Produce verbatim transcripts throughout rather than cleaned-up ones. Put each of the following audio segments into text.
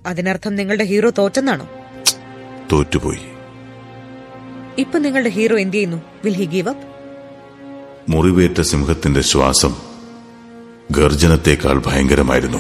അതിനർത്ഥം നിങ്ങളുടെ ഹീറോ തോറ്റെന്നാണോ? തോറ്റുപോയി. ഇപ്പൊ നിങ്ങളുടെ ഹീറോ എന്ത് ചെയ്യുന്നു? Will he give up? മുറിവേറ്റ സിംഹത്തിന്റെ ശ്വാസം ഗർജനത്തേക്കാൾ ഭയങ്കരമായിരുന്നു.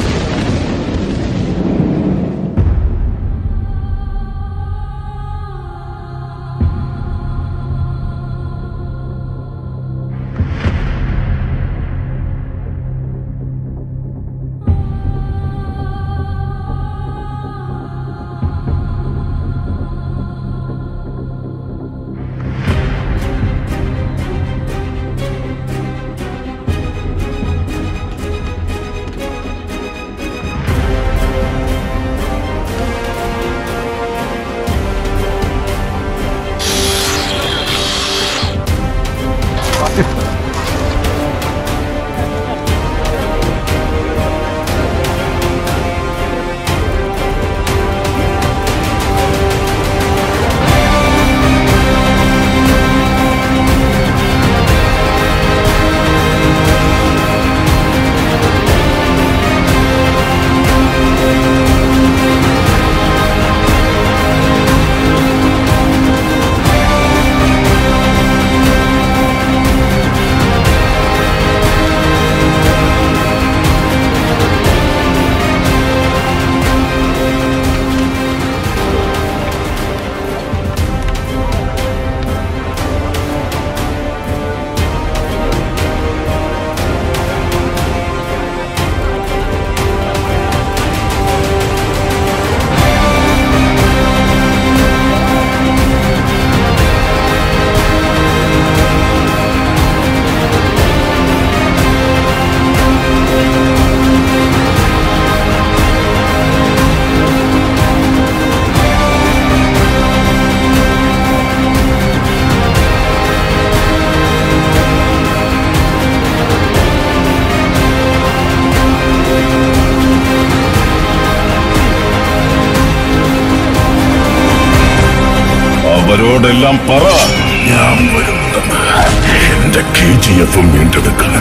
അവരോടെല്ലാം പറ, ഞാൻ വരുന്നുണ്ടെന്ന്. എന്റെ കെ ജി എഫും വീണ്ടെടുക്കാൻ.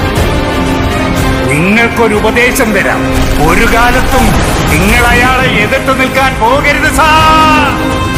നിങ്ങൾക്കൊരു ഉപദേശം തരാം. ഒരു കാലത്തും നിങ്ങൾ അയാളെ എതിർത്ത് നിൽക്കാൻ പോകരുത് സാർ.